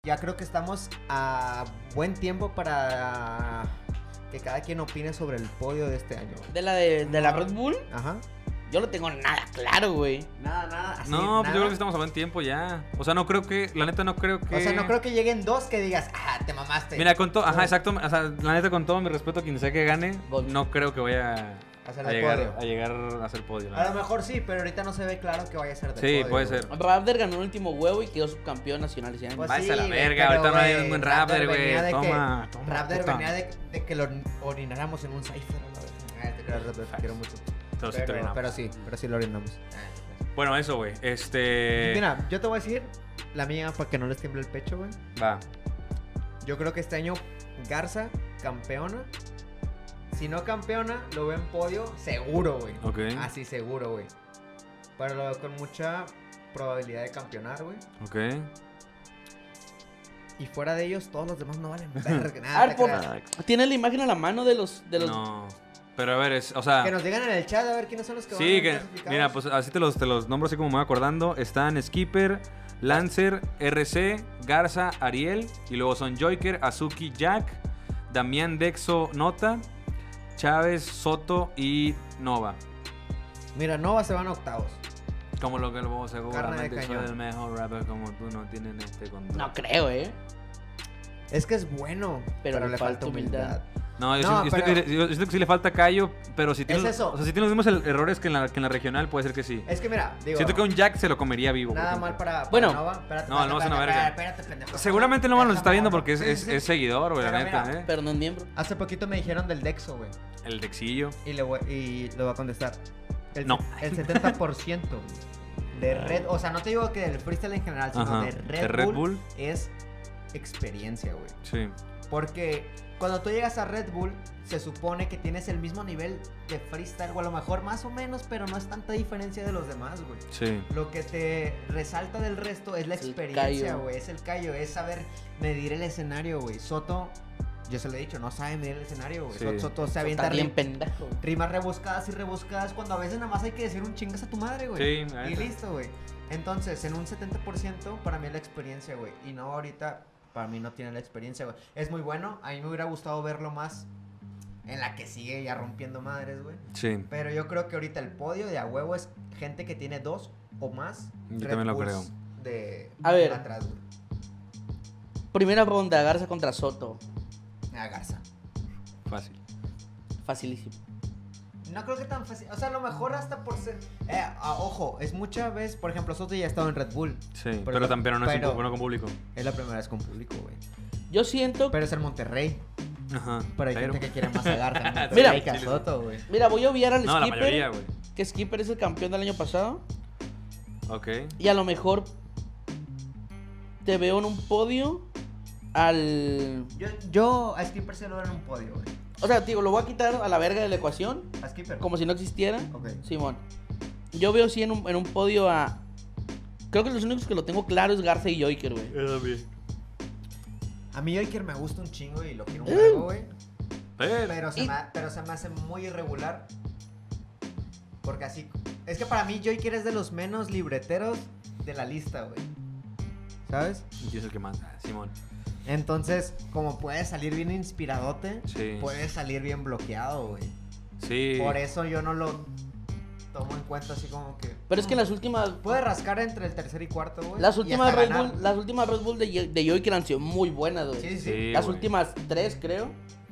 ya creo que estamos a buen tiempo para que cada quien opine sobre el podio de este año. De la Red Bull, Ajá. yo lo tengo nada claro, güey. Nada. Así, No, pues nada. yo creo que estamos a buen tiempo ya. O sea, no creo que, la neta no creo que... O sea, no creo que lleguen dos que digas, te mamaste. Mira, con todo, ajá, exacto, o sea, la neta con todo mi respeto a quien sea que gane, Gol. no creo que vaya Hacer a el llegar, podio. a llegar a hacer podio. la A lo neta. mejor sí, pero ahorita no se ve claro que vaya a ser de Sí, podio, puede güey. ser. Raptor ganó el último huevo y quedó subcampeón nacional ese año. Pues Váyase a la sí, verga, pero, ahorita no hay güey, un buen Raptor, güey. venía de Toma, que, toma, Raptor puta. venía de que lo orináramos en un Cypher a la vez. Te creas, Raptor, te quiero mucho. Pero sí te orinamos. Pero sí lo orinamos. Bueno, eso, güey. Mira, yo te voy a decir la mía para que no les tiemble el pecho, güey. Va. Yo creo que este año Garza, campeona. Si no campeona, lo veo en podio seguro, güey. Ok. Así seguro, güey. Pero lo veo con mucha probabilidad de campeonar, güey. Ok. Y fuera de ellos, todos los demás no valen verga. A Nada, ver, te por- creas. ¿Tienes la imagen a la mano de los... No. Pero a ver, o sea... Que nos digan en el chat a ver quiénes son los que Sí, van que... clasificados. Mira, pues así te los nombro así como me voy acordando. Están Skipper, Lancer, RC, Garza, Ariel. Y luego son Joyker, Azuki, Jack, Damián, Dexo, Nota, Chávez, Soto y Nova. Mira, Nova se van a octavos. Como lo que luego seguramente soy cañón. el mejor rapper como tú, no tienen control. No creo, Es que es bueno, Pero pero le le falta falta humildad. No, yo, No, siento pero- yo siento que sí le falta callo, pero si tiene, eso. o sea, si tiene los mismos errores que en la regional, puede ser que sí. Es que mira, digo, Siento que un Jack se lo comería vivo. por nada ejemplo. mal para Bueno. Nova. Espérate, No, Nova es una verga. Espérate, pendejo. Seguramente no nos está viendo porque Sí, es sí. seguidor, güey, la Pero neta, mira, pero no es miembro. Hace poquito me dijeron del Dexo, güey. El Dexillo. Y le voy a contestar. No. El 70% de Red... O sea, no te digo que del freestyle en general, sino Ajá, de de Red Bull es experiencia, güey. Sí. Porque cuando tú llegas a Red Bull, se supone que tienes el mismo nivel de freestyle, o a lo mejor más o menos, pero no es tanta diferencia de los demás, güey. Sí. Lo que te resalta del resto es la Es el experiencia, callo. güey. Es el callo, es saber medir el escenario, güey. Soto, yo se lo he dicho, no sabe medir el escenario, güey. Sí. Soto se avienta Está bien pendejo. rimas rebuscadas y rebuscadas cuando a veces nada más hay que decir un chingas a tu madre, güey. Sí, la Y neta. listo, güey. Entonces, en un 70% para mí es la experiencia, güey. Y no ahorita, para mí no tiene la experiencia, güey. Es muy bueno, a mí me hubiera gustado verlo más en la que sigue ya rompiendo madres, güey. Sí. Pero yo creo que ahorita el podio de a huevo es gente que tiene 2 o más Yo Red también lo Bulls creo. de A ver. atrás, güey. Primera ronda, Garza contra Soto. A Garza. Fácil. Facilísimo. No creo que tan fácil. O sea, a lo mejor hasta por ser. Ojo, es muchas veces. Por ejemplo, Soto ya ha estado en Red Bull. Sí. Pero- Pero no es pero- bueno con público. Es la primera vez con público, güey. Yo siento... Pero es el Monterrey. Ajá. Pero hay gente que quiere más a Garza. en Monterrey Mira. que a Soto, güey. Mira, voy a obviar al No, la Skipper. mayoría, güey. Que Skipper es el campeón del año pasado. Ok. Y a lo mejor te veo en un podio al... Yo a Skipper se lo doy en un podio, güey. O sea, digo, lo voy a quitar a la verga de la ecuación. A Skipper. Como si no existiera. Ok. Simón. Yo veo sí en un podio a... Creo que los únicos que lo tengo claro es Garza y Joyker, güey. A mí Joyker me gusta un chingo y lo quiero un vergo, güey. Pero... Pero se me hace muy irregular. Porque así. Es que para mí Joyker es de los menos libreteros de la lista, güey. ¿Sabes? Y es el que manda, Simón. Entonces, como puede salir bien inspiradote, Sí. puede salir bien bloqueado, güey. Sí. Por eso yo no lo tomo en cuenta así como que. Pero es que las últimas... Puede rascar entre el tercer y cuarto, güey. Las y últimas hasta Red ganar. Bull, las últimas Red Bull de Joyker han sido muy buenas, güey. Sí, sí, sí. Sí, Las güey. últimas 3, creo.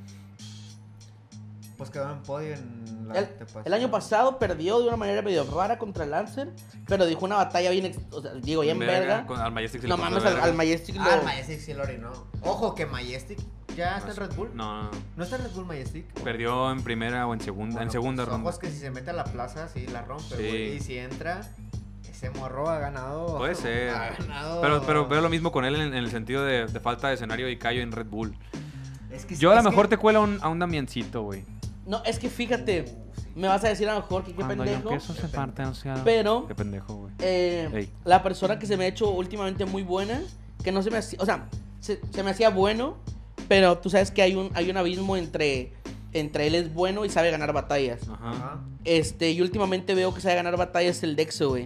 Pues quedó en podio en la El año pasado perdió de una manera medio rara contra el Lancer, pero dijo una batalla bien, o sea, digo, bien verga. Al Majestic se No le pasó mames, de al verga. Majestic Ah, el lo... Majestic sí lo orinó. Ojo que Majestic ya está en Red Bull. No, no. ¿No está en Red Bull Majestic? Perdió en primera o en segunda, Bueno, en segunda pues, ronda. ojos que si se mete a la plaza, sí la rompe, Sí. güey. Y si entra, ese morro ha ganado. Puede ser. Ha ganado. Pero veo lo mismo con él en el sentido de falta de escenario y callo en Red Bull. Es que, Yo a lo es mejor que- te cuelo a un Damiancito, güey. No, es que fíjate, me vas a decir a lo mejor que qué pendejo, se parte, o sea... pero Qué pendejo, güey. Ey. la persona que se me ha hecho últimamente muy buena, que no se me hacía, o sea, se me hacía bueno, pero tú sabes que hay un abismo entre él es bueno y sabe ganar batallas. Ajá. Ajá. Y últimamente veo que sabe ganar batallas el Dexo, güey.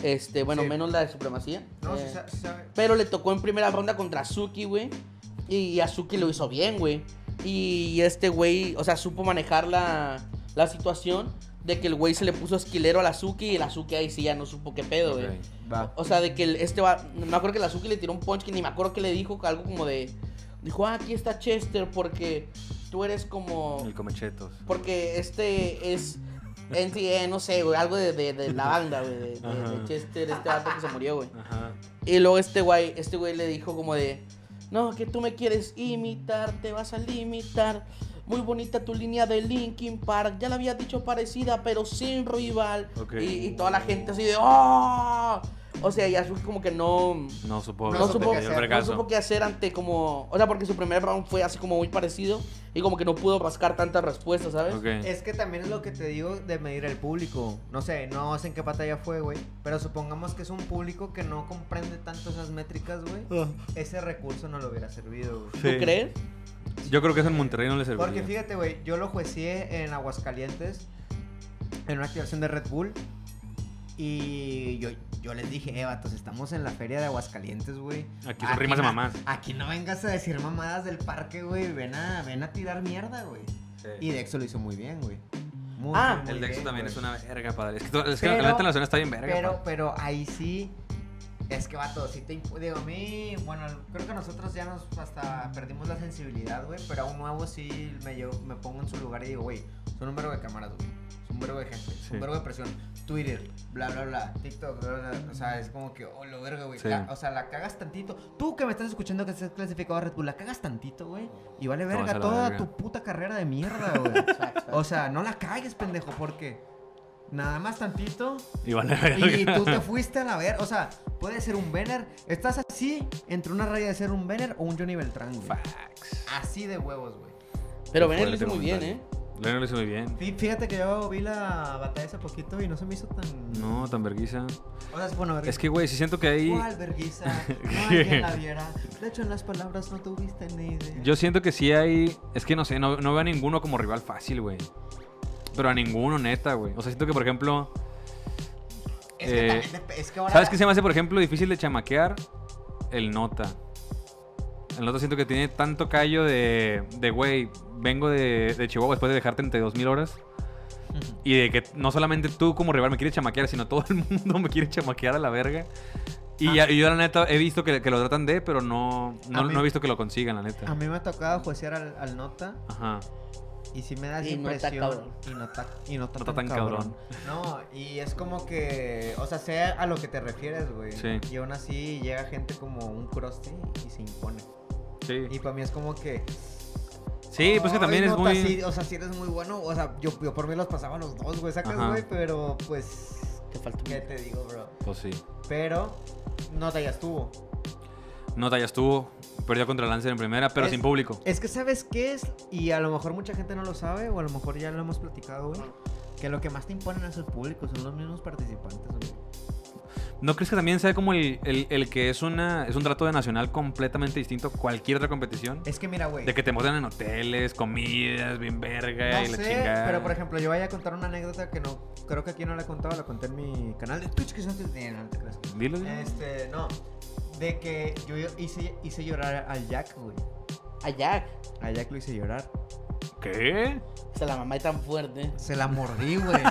Bueno, Sí. menos la de supremacía. No, sí sabe. Pero le tocó en primera ronda contra Azuki, güey. Y Azuki lo hizo bien, güey. Y este güey, o sea, supo manejar la situación de que el güey se le puso esquilero al Azuki y el Azuki ahí sí ya no supo qué pedo, güey. Ok. Va. O sea, de que me acuerdo que el Azuki le tiró un punch que ni me acuerdo que le dijo, algo como de... Dijo, aquí está Chester porque tú eres como... El comechetos. Porque es... no sé, güey, algo de la banda, güey, Ajá. de Chester, vato que se murió, güey. Ajá. Y luego este güey le dijo como de... No, que tú me quieres imitar, te vas a limitar. Muy bonita tu línea de Linkin Park. Ya la había dicho parecida, pero sin rival. Ok. Y toda la gente así de... ¡Oh! O sea, y Azuki como que no No No supo qué el hacer, no vergazo. supo qué hacer ante como... O sea, porque su primer round fue así como muy parecido. Y como que no pudo rascar tantas respuestas, ¿sabes? Ok. Es que también es lo que te digo de medir el público. No sé en qué batalla fue, güey. Pero supongamos que es un público que no comprende tanto esas métricas, güey. Ese recurso no lo hubiera servido, güey. ¿Tú Sí. crees? Yo creo que eso en Monterrey no le serviría. Porque fíjate, güey, yo lo juecié en Aguascalientes en una activación de Red Bull. Y yo les dije, vatos, estamos en la feria de Aguascalientes, güey. Aquí son rimas de mamás. Aquí no vengas a decir mamadas del parque, güey. Ven a tirar mierda, güey. Y Dexo lo hizo muy bien, güey. Muy, Ah, muy El Dexo bien, también güey. es una verga, padre. Es que la Pero- neta en la zona está bien verga, pa. Pero ahí sí. Es que, vato, sí digo, a mí, bueno, creo que nosotros ya nos hasta perdimos la sensibilidad, güey. Pero a un nuevo sí me pongo en su lugar y digo, güey, son un vergo de cámaras, güey. Son un vergo de gente, Sí. un vergo de presión. Twitter, bla, bla, bla, TikTok, bla, bla, bla. O sea, es como que, oh, lo verga, güey. Sí. O sea, la cagas tantito. Tú que me estás escuchando que estás clasificado a Red Bull, la cagas tantito, güey. Y vale Te vas verga a la toda verga. tu puta carrera de mierda, güey. O sea, no la cagues, pendejo, porque nada más tantito. Y vale verga. Y tú te fuiste a la ver, o sea, puede ser un Vener. Estás así entre una raya de ser un Vener o un Johnny Beltrán, güey. Facts. Así de huevos, güey. Pero Qué Vener lo fuerte hizo muy bien, comentario. Leno lo hizo muy bien. Fíjate que yo vi la batalla hace poquito y no se me hizo tan. No, tan verguiza. O sea, bueno, vergüenza. Es que, güey, sí siento que ahí... ¿Cuál vergüenza? No alguien la viera. De hecho, en las palabras no tuviste ni idea. Yo siento que sí hay... Es que no sé, no veo a ninguno como rival fácil, güey. Pero a ninguno, neta, güey. O sea, siento que, por ejemplo... Es que también es que ahora. ¿Sabes qué se me hace, por ejemplo, difícil de chamaquear? El Nota. El Nota siento que tiene tanto callo de güey, vengo de Chihuahua después de dejarte 32,000 horas. Y de que no solamente tú como rival me quieres chamaquear, sino todo el mundo me quiere chamaquear a la verga. Y yo, la neta, he visto que lo tratan de, pero no he visto que lo consigan, la neta. A mí me ha tocado juecear al Nota. Ajá. Y sí me da esa Y no está impresión. cabrón. Y no está No está tan tan cabrón. No, y es como que, o sea, sé a lo que te refieres, güey. Sí. Y aún así llega gente como un Krusty y se impone. Sí. Y para mí es como que... Sí, pues que también "Ay, es Nota, muy... sí, o sea, si eres muy bueno, o sea, yo por mí los pasaba los dos, güey, sacas, Ajá. güey, pero pues... Te falta ¿Qué te digo, bro? Pues sí. Pero Nota ya estuvo. Nota ya estuvo, perdió contra Lancer en primera, pero Es- sin público. Es que ¿sabes qué es? Y a lo mejor mucha gente no lo sabe, o a lo mejor ya lo hemos platicado, güey. Que lo que más te imponen es el público, son los mismos participantes, güey. ¿No crees que también sea como el que es un trato de nacional completamente distinto a cualquier otra competición? Es que mira, güey. De que te montan en hoteles, comidas, bien verga No y la sé, chingada. pero por ejemplo, yo voy a contar una anécdota que no, creo que aquí no la he contado, la conté en mi canal de Twitch, que no te creas. Dilo. No, de que yo hice llorar al Jack, güey. A Jack. A Jack lo hice llorar. ¿Qué? O sea, la mamá es tan fuerte. Se la mordí, güey.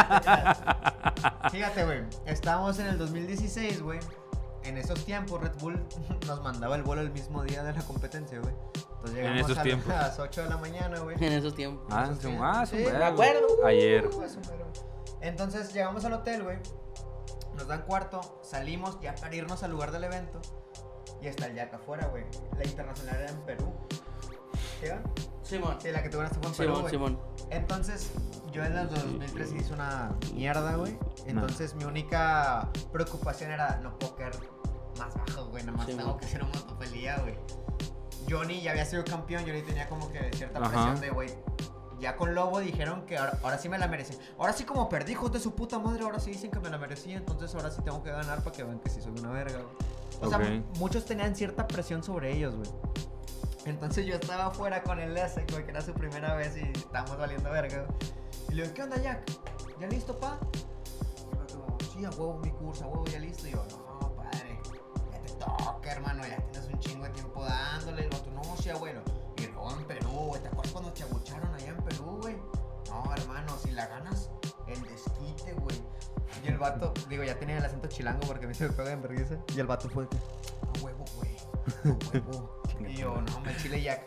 Fíjate, güey. Estábamos en el 2016, güey. En esos tiempos, Red Bull nos mandaba el vuelo el mismo día de la competencia, güey. Entonces llegamos esos a tiempos. las 8 de la mañana, güey. En esos tiempos. Ah, Esos sí, tiempos. sí, Sí, verga. me acuerdo. Ayer. Pues, pero- Entonces llegamos al hotel, güey. Nos dan cuarto, salimos ya para irnos al lugar del evento. Y está el Jack afuera, güey. La internacional era en Perú. ¿Sí, va? Simón. Sí, la que tú ganaste fue en Perú, Simón, güey. Simón. Entonces, yo en el 2013 hice una mierda, güey. Entonces, mi única preocupación era no puedo caer más bajo, güey. Nada más Sí, tengo man. que hacer una motopelía, güey. Johnny ya había sido campeón. Johnny tenía como que cierta Ajá. presión de, güey. Ya con Lobo dijeron que ahora sí me la merecen. Ahora sí, como perdí, hijos de su puta madre, ahora sí dicen que me la merecía. Entonces, ahora sí tengo que ganar para que vean que sí soy una verga, güey. O sea, Ok. muchos tenían cierta presión sobre ellos, güey. Entonces yo estaba afuera con el Lessek, güey, que era su primera vez y estábamos valiendo verga, güey. Y le digo, ¿qué onda, Jack? ¿Ya listo, pa? Y me dijo, sí, sí, a huevo mi curso, a huevo ya listo. Y yo, no, padre, ya te toca, hermano, ya tienes un chingo de tiempo dándole. El vato, no, sí, abuelo. Y luego en Perú, güey, ¿te acuerdas cuando te abucharon allá en Perú, güey? No, hermano, si la ganas, el desquite, güey. Y el vato, digo, ya tenía el acento chilango porque a mí se me pega en vergüenza. Y el vato fue, a huevo, güey, a huevo. Y yo, no, al Chile Jack,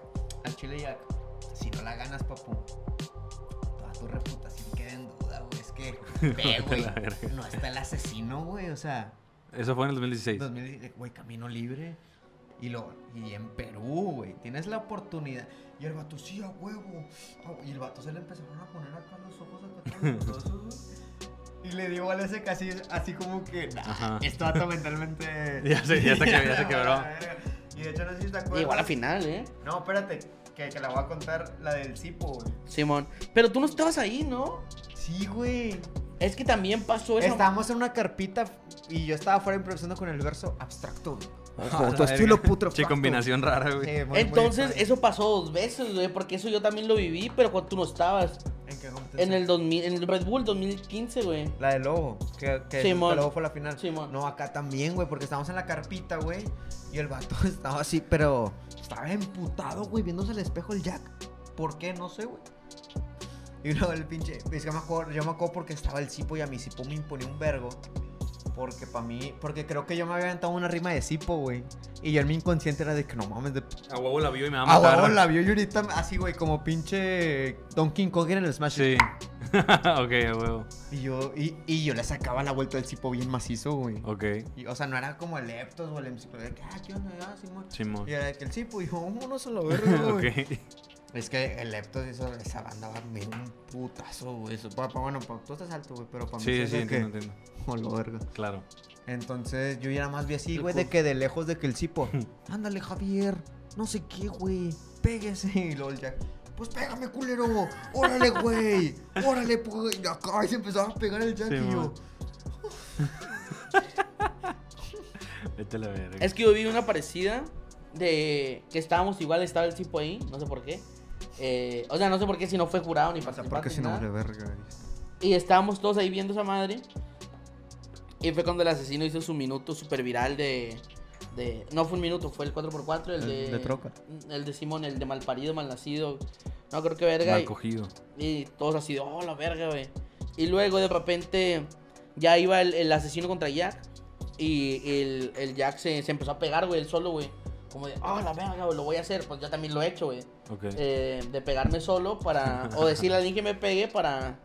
si no la ganas, papu, toda tu reputación queda en duda, güey. Es que, ve, güey, no está el asesino, güey, o sea. Eso fue en el 2016. 2016, güey, camino libre. Y en Perú, güey, tienes la oportunidad. Y el vato, sí, a huevo. Y el vato se le empezaron a poner acá los ojos acá todos los y le dio al ese casi así como que, esto vato mentalmente. ya se quebró. Y de hecho no sé si te acuerdas. Igual a la final, No, espérate, que la voy a contar, la del Cipo, güey. Simón. Pero tú no estabas ahí, ¿no? Sí, güey. Es que también pasó eso. Estábamos en una carpita y yo estaba fuera improvisando con el verso abstracto. Tu estilo putrefacto. Che, combinación rara, güey. Sí, muy Entonces, extraño. eso pasó 2 veces, güey, porque eso yo también lo viví, pero cuando tú no estabas. ¿En qué competencia? En el Red Bull 2015, güey. La de Lobo, que Simón. Lobo fue la final. Simón. No, acá también, güey, porque estábamos en la carpita, güey. Y el vato estaba así, pero estaba emputado, güey, viéndose al espejo el Jack. ¿Por qué? No sé, güey. Y luego el pinche, es que yo me acuerdo porque estaba el Cipo y a mi Cipo me imponía un vergo. Porque creo que yo me había aventado una rima de Cipo, güey. Y yo en mi inconsciente era de que no mames, A huevo la vio y me va a a matar. huevo la vio y ahorita así, güey, como pinche Donkey Kong en el Smash. Sí. Ok, a huevo. Y yo le sacaba la vuelta del Cipo bien macizo, güey. Ok. Y, o sea, no era como el Leptos o el enciclopedia de que, ¿qué onda? Simón. Simón. Y era de que el Cipo dijo, vámonos a la verga, güey. Ok. Es que el Leptos hizo esa banda va bien un putazo, güey. Bueno, tú estás alto, güey, pero para mí Sí, es de que, entiendo. oh, la verga. Claro. Entonces yo ya más vi así, güey, de que de lejos de que el Cipo, ándale, Javier, no sé qué, güey, péguese. Y luego el Jack, pues pégame, culero, órale, güey, órale, pues. Y acá y se empezaba a pegar el Jack Sí, y yo. Vete a la verga. Es que yo vi una parecida de que estábamos igual, estaba el tipo ahí, no sé por qué. O sea, no sé por qué si no fue jurado ni O sea, participante. porque si ni no nada. vale verga. Y estábamos todos ahí viendo esa madre. Y fue cuando el asesino hizo su minuto super viral de no fue un minuto, fue el 4x4, el de troca. El de Simón, el de malparido, malnacido. No creo que verga. Mal y- cogido. Y todos así de, oh, la verga, güey. Y luego de repente ya iba el asesino contra Jack. Y el Jack se empezó a pegar, güey, él solo, güey. Como de, oh, la verga, güey, lo voy a hacer. Pues yo también lo he hecho, güey. Ok. De pegarme solo para... o decirle a alguien que me pegue para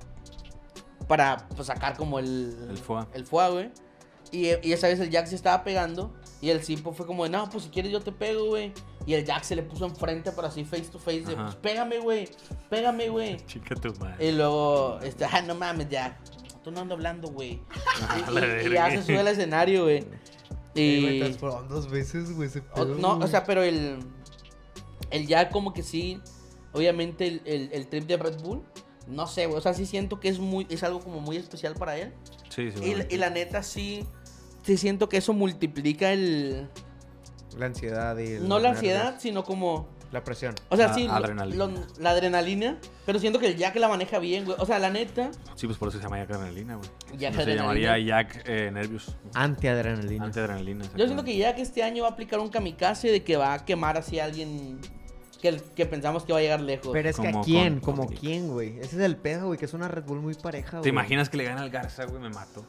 pues, sacar como El foie. el foie, güey. Y esa vez el Jack se estaba pegando. Y el Cipo fue como de, no, pues si quieres yo te pego, güey. Y el Jack se le puso enfrente, pero así face to face. De, Ajá. pues pégame, güey. Chica tu madre. Y luego, no mames, Jack. Tú no ando hablando, güey. La Y ya se sube al escenario, güey. Y Y... me transformaron 2 veces, güey, ese pedo, no, güey. o sea, pero el Jack como que sí, obviamente el trip de Red Bull, no sé, güey, o sea, sí siento que es algo como muy especial para él. Sí, Y la neta sí siento que eso multiplica La ansiedad y no la ansiedad, sino como, la presión. o sea, La sí, adrenalina. la adrenalina, pero siento que el Jack la maneja bien, güey, o sea, la neta, Sí, pues por eso se llama Jack Adrenalina, güey. Jack No se Adrenalina. llamaría Jack Nervious. Antiadrenalina. Antiadrenalina. yo siento que Jack este año va a aplicar un kamikaze de que va a quemar así a alguien que pensamos que va a llegar lejos. Pero es que Como a quién, con como Nick. quién, güey. Ese es el pedo, güey, que es una Red Bull muy pareja, güey. ¿Te imaginas que le gana al Garza, güey? Me mato.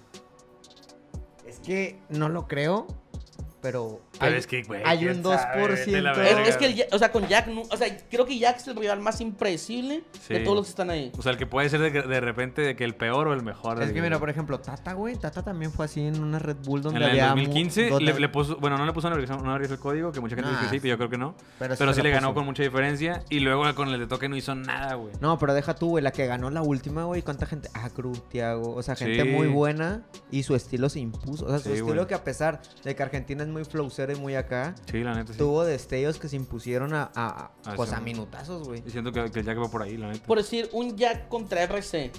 Es que no lo creo, pero Pero es que, güey, hay quién un sabe, 2%. vete a la Es, verga. es que o sea, con Jack, o sea, creo que Jack es el rival más impredecible Sí. de todos los que están ahí. O sea, el que puede ser de repente de que el peor o el mejor. Es que mira, por ejemplo, Tata, güey. Tata también fue así en una Red Bull donde en el había 2015 donde- le puso, bueno, no le puso una versión el código, que mucha gente dice que sí, pero yo creo que no. Pero Pero sí sí se le la ganó puso. con mucha diferencia. Y luego con el de toque no hizo nada, güey. No, pero deja tú, güey, la que ganó la última, güey, ¿cuánta gente? Cruz, Thiago, o sea, gente Sí. muy buena y su estilo se impuso. O sea, su Sí, estilo güey. que a pesar de que Argentina es muy flowcero y muy acá, Sí, la neta sí. tuvo destellos que se impusieron pues sí. a minutazos, güey. Y siento que el Jack va por ahí, la neta. Por decir, un Jack contra RC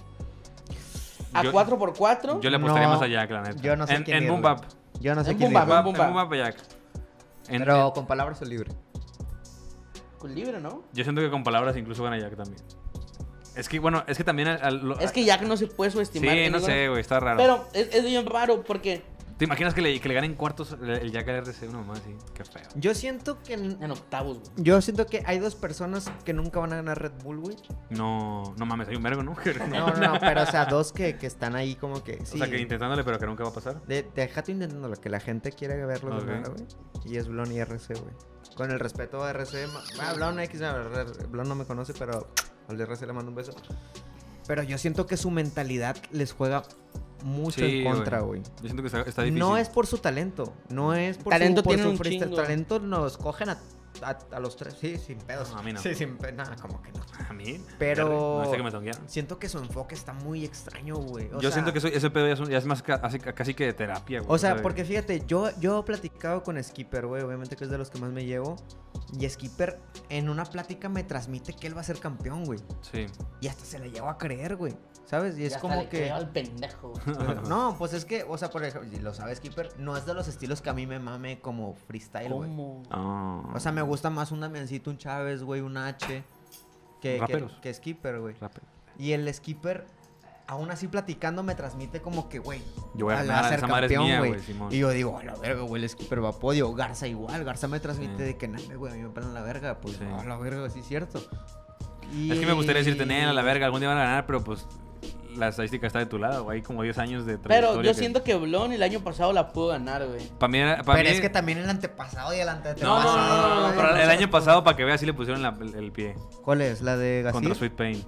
a Yo- 4x4. Yo le apostaría No, más a Jack, la neta. yo no sé En, quién en irle. Boom Bap. Yo no sé En quién Boom irle. Bap, En Boom Bap a Jack. Pero con palabras o libre. Con libre, ¿no? Yo siento que con palabras incluso gana Jack también. Es que, bueno, es que también... Es que Jack no se puede subestimar. Sí, no sé, güey, está raro. Pero es bien raro porque... ¿Te imaginas que le ganen cuartos el Jack al RC? Una mamá así, qué feo. Yo siento que... En octavos, güey. Yo siento que hay dos personas que nunca van a ganar Red Bull, güey. No mames, hay un vergo, ¿no? No, pero o sea, dos que están ahí como que... Sí, O sea, que intentándole, pero que nunca va a pasar. Déjate intentándolo, que la gente quiere verlo Ok. ganar, güey. Y es Blon y RC, güey. Con el respeto a RC... Blon X, Blon no me conoce, pero al de RC le mando un beso. Pero yo siento que su mentalidad les juega mucho Sí, en contra, güey. Yo siento que está difícil. No es por su talento, no es por Talento su, por tienen su un freestyle. chingo. Talento nos cogen a los tres, sí, sin pedos. No, a mí no. Sí, sin pedos, nada, como que no. A mí. Pero- No sé que me tonguearon. Siento que su enfoque está muy extraño, güey. O Yo sea, siento que ese pedo ya es más casi que de terapia, güey. O sea, ¿sabes? porque fíjate, yo he platicado con Skipper, güey, obviamente que es de los que más me llevo. Y Skipper en una plática me transmite que él va a ser campeón, güey. Sí. Y hasta se la llevo a creer, güey. ¿Sabes? Y es Ya hasta como le que... creo al pendejo. No, pues es que, o sea, por ejemplo, y lo sabe Skipper, no es de los estilos que a mí me mame como freestyle, güey. ¿Cómo? Ah. O sea, me gusta más un Damiancito, un Chávez, güey, un H Raperos. que Skipper, güey. Rápido. Y el Skipper, aún así platicando, me transmite como que, güey, Yo voy a va ganar, ser esa madre es campeón, mía, güey, Simón. Y yo digo, a la verga, güey, el Skipper va a podio. Garza igual, Garza me transmite Sí. de que, nada, güey, a mí me pelan la verga. Pues, Sí. a la verga, sí es cierto. Es que me gustaría decirte, a la verga, algún día van a ganar, pero pues la estadística está de tu lado, güey. Hay como 10 años de trayectoria. Pero yo siento que Blon el año pasado la pudo ganar, güey. Para mí, Pero es que también el antepasado y el No, antepasado. güey, pero o el sea, año pasado, para que veas, sí le pusieron el pie. ¿Cuál es? ¿La de Gasir? Contra Sweet Pain.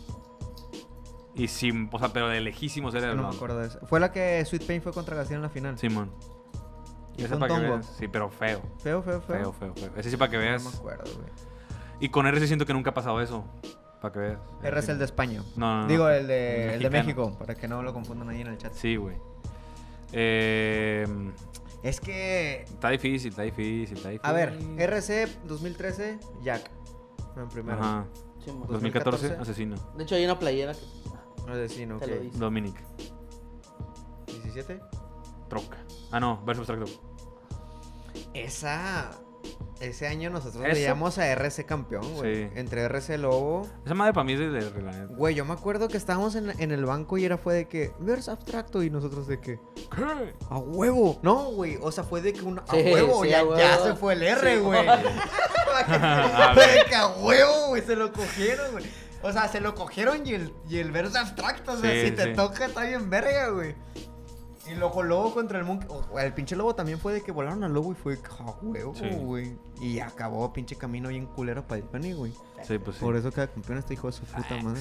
Y sin, o sea, pero de lejísimos era el No me Blon. acuerdo de eso. Fue la que Sweet Pain fue contra Gasir en la final. Simón. Y Ese fue un para que tongo. veas. Sí, pero feo. Feo. Feo. Ese sí para que veas. No me acuerdo, güey. Y con RC siento que nunca ha pasado eso. Para que veas. R es el de España. No. Digo, el de mexicano. México, para que no lo confundan ahí en el chat. Sí, güey. Es que, Está difícil. a ver, RC 2013, Jack. En primero. Ajá. Sí, mo. 2014, 2014. Asesino. De hecho, hay una playera que... Asesino, Te lo ok. dice. Dominic. 17. Troca. Ah, no. Versus Tractor. Ese año nosotros ¿Eso? veíamos a RC campeón, güey. Sí. Entre RC Lobo. Esa madre para mí es de la neta. Güey, yo me acuerdo que estábamos en el banco y fue de que, Vers abstracto, y nosotros de que, ¿Qué? a huevo. No, güey, o sea, fue de que a Sí, huevo, sí, ya, a huevo. ya se fue el R, Sí, güey. A Fue ver. de que a huevo, güey, se lo cogieron, güey. O sea, se lo cogieron y el Vers abstracto, o sea, Sí, si te sí. toca está bien verga, güey. Y luego Lobo contra el Monkey. El pinche Lobo también fue de que volaron al Lobo y fue a huevo, Sí. güey. Y acabó pinche camino bien culero para el Penny, güey. Sí, pues sí. Por eso cada campeón este hijo de su puta madre.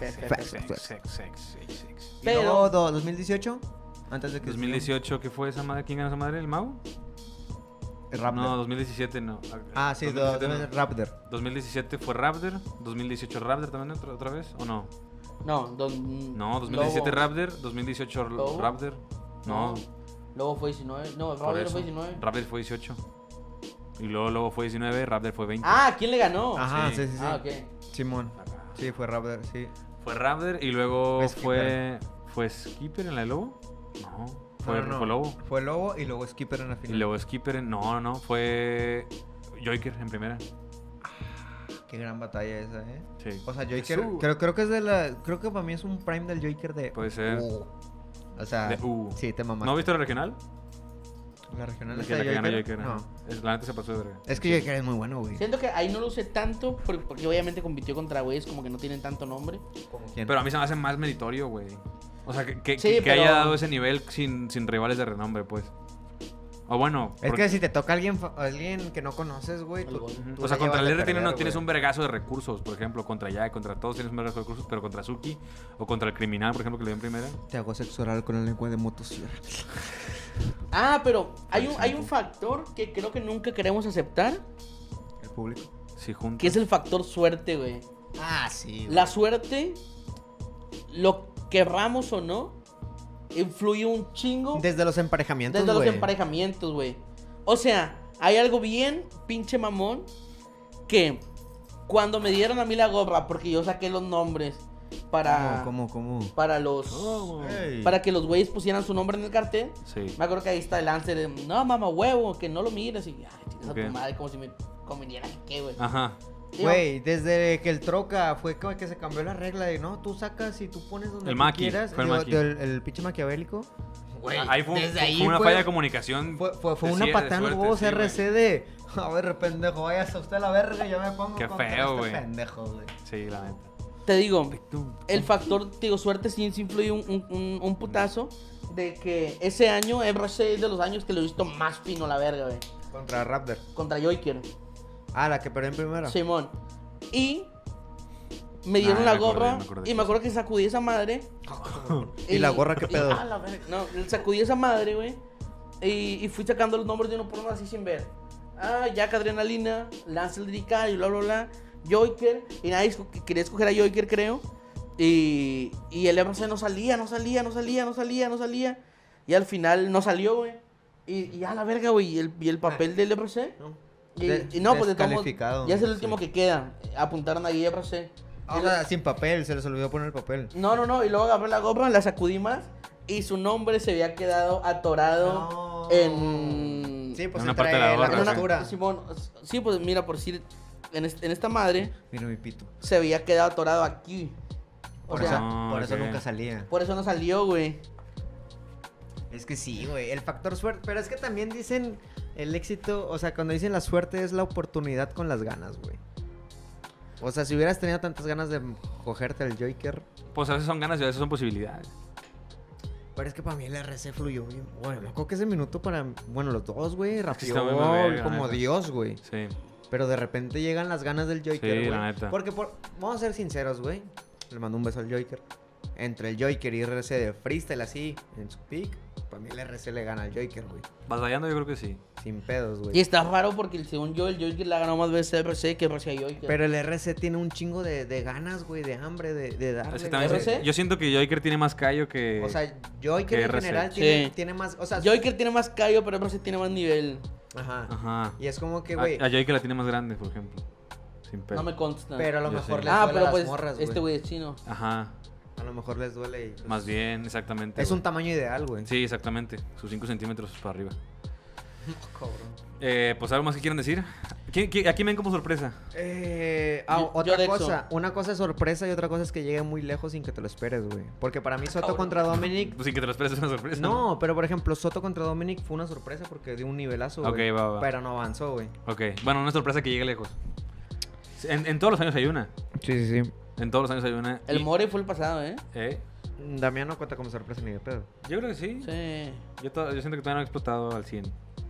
Y Pero- luego, 2018, antes de que 2018, ¿qué fue esa madre? ¿Quién ganó esa madre? ¿El Mau? Raptor. No, 2017 no. Ah, sí, 2017 no. Raptor. 2017 fue Raptor. 2018 Raptor también otra vez, ¿o no? No, No, 2017 Lobo. Raptor, 2018 Lobo. Raptor. No, Luego fue 19. No, por Raptor eso. fue 19. Raptor fue 18. Y luego fue 19, Raptor fue 20. Ah, ¿quién le ganó? Ajá, sí. sí, sí, sí. Ah, ok. Simón. Sí, fue Raptor, sí. Fue Raptor y luego Fue fue Skipper en la de Lobo. No, fue, No, no, fue no. Lobo. Fue Lobo y luego Skipper en la Y final. luego Skipper en... No, fue Joker en primera. Qué gran batalla esa, Sí. O sea, Joker, Jesús. creo que es de la... Creo que para mí es un prime del Joker de... Puede ser. O sea, De sí, te mamaste. ¿No viste la regional? La regional La esta que de gana Joker. Joker. No. ajá. La neta se pasó de verga. Es que Joker es muy bueno, güey. Siento que ahí no lo usé tanto porque obviamente compitió contra güeyes como que no tienen tanto nombre. ¿Quién? Pero a mí se me hace más meritorio, güey. O sea, que Sí, pero- haya dado ese nivel sin rivales de renombre, pues. O bueno. Es porque- que si te toca alguien que no conoces, güey. El gol. tú o sea, la contra el llevas R de perder, tienes güey. un vergazo de recursos, por ejemplo. Contra Jack, contra todos tienes un vergazo de recursos, pero contra Suki o contra el criminal, por ejemplo, que le dio en primera. Te hago sexo oral con la lengua de motosierra. Ah, pero hay un factor que creo que nunca queremos aceptar, El público. Sí, juntos. que es el factor suerte, güey. Ah, sí. La suerte, lo querramos o no, influye un chingo Desde los emparejamientos, desde los güey. emparejamientos, güey. O sea, hay algo bien pinche mamón que cuando me dieron a mí la gorra, porque yo saqué los nombres para ¿Cómo? para los Ey. para que los güeyes pusieran su nombre en el cartel. Sí. Me acuerdo que ahí está el Lancer de, no, mamá, huevo, que no lo mires. Y, ay, tienes Ok. a tu madre como si me conveniera que qué, güey. Ajá. Güey, desde que el troca fue como que se cambió la regla de no, tú sacas y tú pones donde El tú maqui, quieras. fue el Digo, maqui. el pinche maquiavélico. Güey, Ahí fue, desde fue ahí una fue- falla de comunicación. Fue de una de patada en los suerte, huevos sí, güey. RC de. A ver, pendejo, váyase usted a la verga, yo me pongo Qué contra feo, este güey. pendejo, güey. Sí, la neta. Te digo, el factor, te digo, suerte sí influye un putazo de que ese año RC es de los años que lo he visto más fino la verga, güey. Contra Raptor. Contra Joyker. Ah, la que perdió en primera. Simón. Y me dieron Ah, la me acordé, gorra me acordé. y me acuerdo que sacudí esa madre. ¿Y la gorra qué pedo? La verga. No, sacudí esa madre, güey. Y fui sacando los nombres de uno por uno así sin ver. Ah, Jack Adrenalina, Lance el Lyrical y bla, bla, bla. Joyker. Y nadie quería escoger a Joyker, creo. Y el RC no salía. Y al final no salió, güey. Y ya la verga, güey. Y el papel del RC. Y no, pues de todos modos, Descalificado, ya es el sí. último que queda. Apuntaron ahí RC. O sea, sin papel, se les olvidó poner el papel. No. Y luego agarré la gorra, la sacudí más. Y su nombre se había quedado atorado No. en. Sí, pues En una entre parte de la la gorra, en una- costura. Simón, sí, pues mira, por decir, en esta madre Mira mi pito. se había quedado atorado aquí. O Por, sea, eso, Ah, por eso ok. nunca salía. por eso no salió, güey. Es que sí, güey, el factor suerte. Pero es que también dicen el éxito, o sea, cuando dicen la suerte es la oportunidad con las ganas, güey. O sea, si hubieras tenido tantas ganas de cogerte al Joker. Pues a veces son ganas y a veces son posibilidades. Pero es que para mí el RC fluyó bien. Bueno, me acuerdo que ese minuto para. Bueno, los dos, güey, está rapió muy verga, como neta. Dios, güey. Sí. Pero de repente llegan las ganas del Joker, Sí, güey. la neta. Porque vamos a ser sinceros, güey. Le mando un beso al Joker. Entre el Joker y RC de freestyle así, en su pick, para mí el RC le gana al Joker, güey. Batallando yo creo que sí. Sin pedos, Y güey. está raro porque según yo, el Joker le ha ganado más veces a RC que RC a Joker. Pero el RC tiene un chingo de ganas, güey, de hambre, de darle. Es que también ¿RC? yo siento que Joker tiene más callo que... O sea, Joker que en RC. general Sí. tiene más. O sea, Joker tiene más callo, pero RC tiene más nivel. Ajá. Ajá. Y es como que, A güey. Joker la tiene más grande, por ejemplo. Sin pedo. No me consta. Pero a lo Yo mejor sé. les duele a pero las pues morras, este güey es chino. Ajá. A lo mejor les duele y. pues, Más bien, exactamente. Es güey. un tamaño ideal, güey. Sí, exactamente. Sus 5 centímetros para arriba. Cabrón. Pues algo más que quieran decir. ¿A quién ven como sorpresa? Yo Otra Dexo. cosa. Una cosa es sorpresa y otra cosa es que llegue muy lejos sin que te lo esperes, güey. Porque para mí Soto Cabrón. contra Dominic. Pues sin que te lo esperes es una sorpresa. No, pero por ejemplo, Soto contra Dominic fue una sorpresa porque dio un nivelazo, güey. Ok, va. Pero no avanzó, güey. Ok. Bueno, una sorpresa que llegue lejos. En todos los años hay una. Sí, sí, sí. En todos los años hay una. El y- More fue el pasado, ¿eh? ¿Eh? Damián no cuenta como sorpresa ni de pedo. Yo creo que sí. Sí. Yo siento que todavía no ha explotado al 100.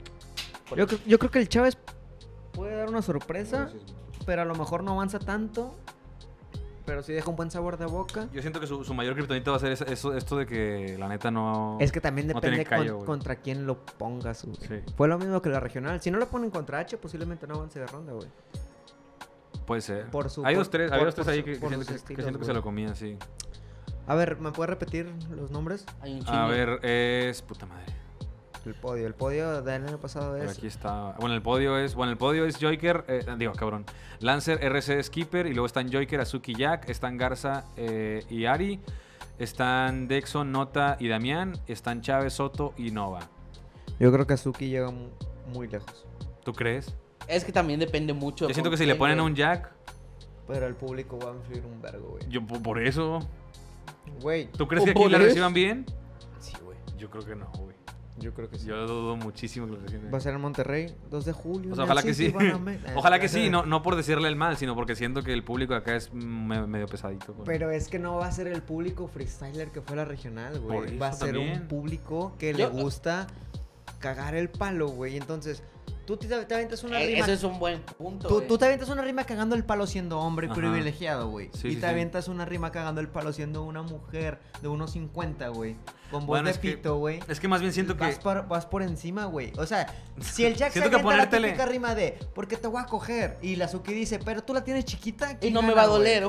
Yo creo que el Chávez puede dar una sorpresa, pero a lo mejor no avanza tanto. Pero sí deja un buen sabor de boca. Yo siento que su mayor kriptonita va a ser esto de que la neta no... Es que también no depende tiene callo, güey. contra quién lo pongas, güey. Sí. Fue lo mismo que la regional. Si no lo ponen contra H, posiblemente no avance de ronda, güey. Puede ser. Por su- Hay por- dos, tres, por- hay dos, tres por ahí su- que por siento sus que estilos, siento que güey. se lo comían, sí. A ver, ¿me puedes repetir los nombres? Hay un chingo. A ver, es... Puta madre. El podio. El podio del año pasado Por es. aquí está. Bueno, el podio es Joker, cabrón. Lancer, RC, Skipper, y luego están Joker, Azuki, Jack, están Garza y Ari, están Dexo, Nota y Damián, están Chávez, Soto y Nova. Yo creo que Azuki llega muy lejos. ¿Tú crees? Es que también depende mucho. Yo siento con que si le quién, ponen a güey. un Jack, Pero el público va a influir un vergo, güey. yo por eso. Güey. ¿Tú crees que aquí ¿Por la eso? reciban bien? Sí, güey. Yo creo que no, güey. Yo creo que sí. Yo dudo muchísimo que lo reciban bien. Va a ser en Monterrey, 2 de julio. O sea, en ojalá el que sí. City Banamex. Ojalá que sí, no por decirle el mal, sino porque siento que el público de acá es medio pesadito. güey. Pero es que no va a ser el público freestyler que fue la regional, Por güey. eso Va a ser también. un público que Yo- le gusta cagar el palo, güey. Entonces, tú te aventas una rima. Ese es un buen punto. Tú güey. te avientas una rima cagando el palo siendo hombre Ajá. privilegiado, güey. Sí, y sí, te sí. avientas una rima cagando el palo siendo una mujer de unos 50, güey. Con voz Bueno, de es que- pito, güey. Es que más bien siento que... Vas por encima, güey. O sea, si el Jack se Siento que avienta la ponértele- típica rima de porque te voy a coger y la Suki dice, pero tú la tienes chiquita Y ¿quién no me gana, va a güey? doler.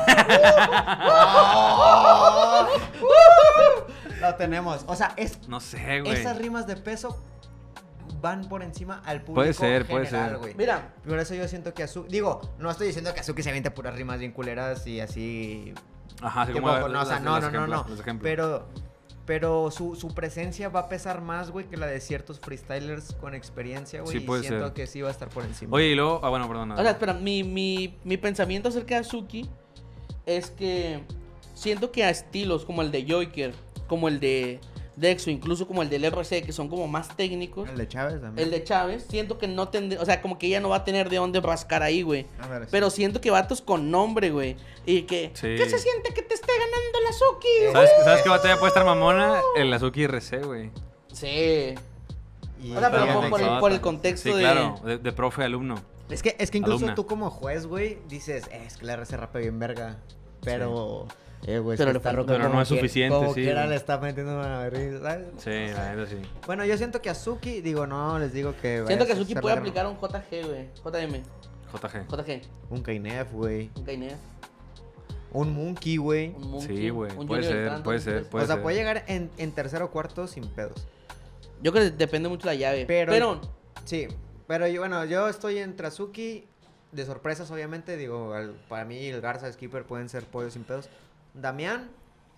Ajá. Lo tenemos. O sea, No sé, güey. esas rimas de peso van por encima al público Puede ser, general, güey. Mira, Por eso yo siento que Azuki... Digo, no estoy diciendo que Azuki se aviente puras rimas bien culeras y así... Ajá, así que como poco, no, o sea, no. los ejemplos. Pero Pero su presencia va a pesar más, güey, que la de ciertos freestylers con experiencia, güey. Sí, puede y siento ser. que sí va a estar por encima. Oye, y luego... Ah, bueno, perdón. O sea, espera, mi pensamiento acerca de Azuki es que siento que a estilos como el de Joyker, como el de Dexo, incluso como el del RC, que son como más técnicos, El de Chávez también. el de Chávez, siento que no tendría, o sea, como que ella no va a tener de dónde rascar ahí, güey. A ver, sí. Pero siento que vatos con nombre, güey. Y que, Sí. ¿qué se siente que te esté ganando el Azuki? ¿Sabes qué batalla puede estar mamona? El Azuki RC, güey. Sí. Y O sea, pero fíjate por que- el contexto Sí, de... claro. De profe a alumno. Es que incluso Alumna. tú como juez, güey, dices, es que la RC rapea bien verga. Pero, güey, Pero es le que está falta- roto pero no como es que- suficiente, como sí, quiera güey. le está metiendo una vergüenza, ¿sabes? Sí, la neta sí. Bueno, yo siento que Azuki, digo, no, les digo que... Siento que vaya a Azuki ser puede la aplicar un JG, güey. JM. JG. Un Kainef, güey. Un Kainef. Un Monkey, güey. Un Monkey. Sí, güey. un Puede Junior ser, Beltrán, puede ¿no? ser, O sea, ser. puede llegar en tercero o cuarto sin pedos. Yo creo que depende mucho de la llave. Pero- Sí, pero yo, bueno, yo estoy entre Azuki, de sorpresas, obviamente. Digo, para mí el Garza, Skipper pueden ser pollos sin pedos. Damián,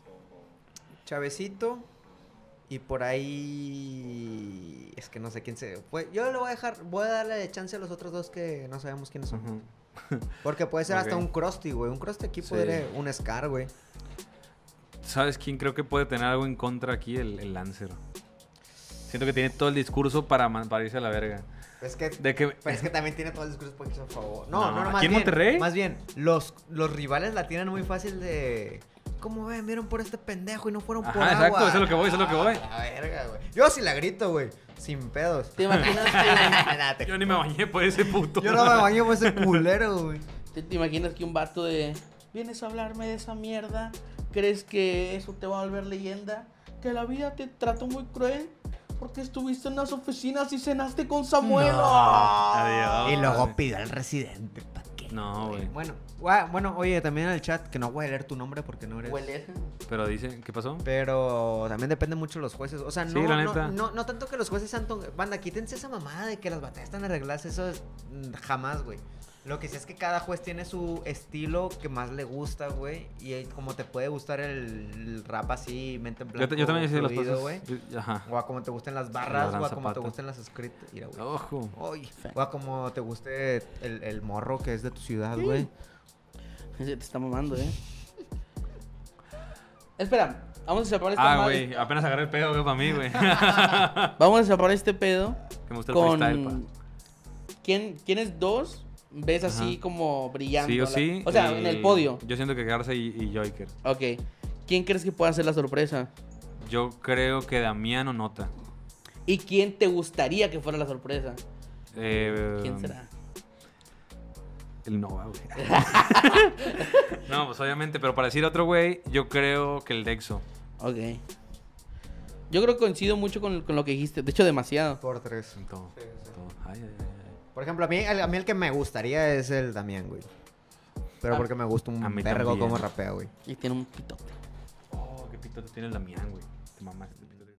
Chavecito, y por ahí... Es que no sé quién se... Pues, yo lo voy a dejar, voy a darle chance a los otros dos que no sabemos quiénes son. Ujú. Porque puede ser hasta Ok. un Krusty, güey. Un Krusty aquí Sí. podría... Un Scar, güey. ¿Sabes quién creo que puede tener algo en contra aquí? El Lancer. Siento que tiene todo el discurso para irse a la verga. Es que... De que... Pero es que también tiene todo el discurso por a favor. No, No, ¿aquí más en bien, Monterrey? Más bien, los rivales la tienen muy fácil de... ¿Cómo ven? Vieron por este pendejo y no fueron por Ajá, exacto, agua. eso es lo que voy, eso es lo que voy. A la verga, güey. Yo sí la grito, güey. Sin pedos. ¿Te imaginas que, Nah, te- Yo ni me bañé por ese puto. Yo no me baño por ese culero, güey. te imaginas que un vato de... ¿Vienes a hablarme de esa mierda? ¿Crees que eso te va a volver leyenda? ¿Que la vida te trató muy cruel? Porque estuviste en las oficinas y cenaste con Samuel. No. ¡Ah! Adiós. Y luego pidió al residente. ¿Pa' qué? No, güey. Bueno, oye, también en el chat, que no voy a leer tu nombre porque no eres... Huele. Pero dice, ¿qué pasó? Pero también depende mucho de los jueces. O sea, Sí, no, la no, neta. no tanto que los jueces sean... Banda, quítense esa mamada de que las batallas están arregladas. Eso es... Jamás, güey. Lo que sí es que cada juez tiene su estilo que más le gusta, güey. Y como te puede gustar el rap así, mente en blanco, Yo también hice los fluido, pasos. güey. Ajá. O a como te gusten las barras, La o a como te Zapata. gusten las scripts. Mira, güey. Ojo. Ay, o a como te guste el morro que es de tu ciudad, güey. Ese te está mamando, Espera, vamos a separar esta Ah, madre. güey, apenas agarré el pedo, güey, para mí, güey. Vamos a separar este pedo Que me gusta el freestyle, con... pa. ¿Quiénes dos ves así Ajá. como brillando? Sí o sí. O sea, en el podio. Yo siento que Garza y Joyker. Ok. ¿Quién crees que pueda ser la sorpresa? Yo creo que Damián o Nota. ¿Y quién te gustaría que fuera la sorpresa? ¿Quién será? El Nova, güey. No, pues obviamente, pero para decir otro güey, yo creo que el Dexo. Ok. Yo creo que coincido mucho con lo que dijiste. De hecho, demasiado. Por 3. En todo. Sí, sí. Todo. Ay, ay, ay. Por ejemplo, a mí el que me gustaría es el Damián, güey. Pero Ah, porque me gusta a un mí vergo también. como rapea, güey. Y tiene un pitote. Oh, qué pito tiene el Damián, güey. Te mamaste.